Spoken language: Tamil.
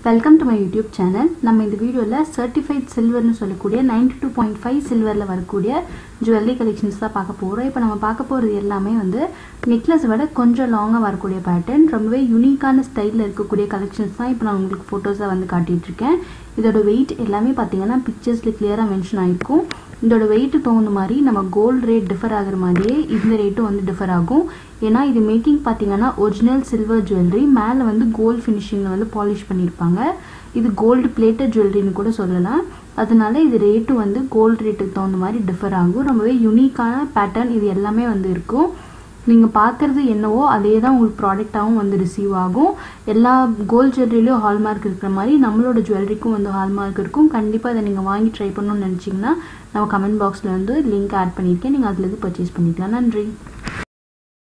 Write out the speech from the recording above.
Welcome to my YouTube channel. நம்ம இந்த வீடியோல certified silver னு சொல்லக்கூடிய 92.5 சில்வர்ல வரக்கூடிய jewelry collections தான் பார்க்க போறோம். இப்போ நம்ம பார்க்க போறது எல்லாமே வந்து necklace விட கொஞ்சம் லாங்கா வரக்கூடிய pattern, ரொம்பவே யூனிக்கான ஸ்டைல்ல இருக்கக்கூடிய collections தான் இப்போ நான் உங்களுக்கு போட்டோஸா வந்து காட்டிட்டு இருக்கேன். இதோட weight எல்லாமே பாத்தீங்கன்னா picturesல கிளியரா மென்ஷன் ஆயிருக்கும். இதோட weight தகுந்த மாதிரி நம்ம gold rate differ ஆகுற மாதிரியே இந்த ரேட்டும் வந்து differ ஆகும். ஏனா இது மேக்கிங் பாத்தீங்கன்னா original silver jewelry, மேல வந்து gold finishingல வந்து polish பண்ணிருப்பாங்க. இது gold plated jewelry னு கூட சொல்லலாம். அதனால இது ரேட் வந்து gold ரேட்டுக்கு தகுந்த மாதிரி differ ஆகும். ரொம்பவே யூனிக்கான pattern இது எல்லாமே வந்து இருக்கும். நீங்க பார்க்கிறது என்னவோ அதே தான் உங்களுக்கு ப்ராடக்ட்டாவும் வந்து ரிசீவ் ஆகும். எல்லா கோல்ட் ஜுவல்லரியிலயும் ஹால்மார்க் இருக்கிற மாதிரி நம்மளோட ஜுவல்லரிக்கும் வந்து ஹால்மார்க் இருக்கும். கண்டிப்பா இத நீங்க வாங்கி ட்ரை பண்ணனும்னு நினைச்சீங்கன்னா நம்ம கமெண்ட் பாக்ஸ்ல வந்து லிங்க் ஆட் பண்ணிருக்கேன். நீங்க அதுல இருந்து பர்சேஸ் பண்ணிக்கலாம். நன்றி.